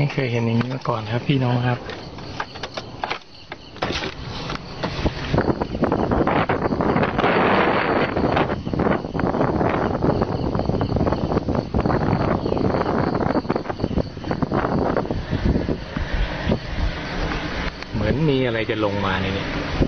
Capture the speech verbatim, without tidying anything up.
ไม่เคยเห็นอย่างนี้มาก่อนครับพี่น้องครับเหมือนมีอะไรจะลงมาในนี้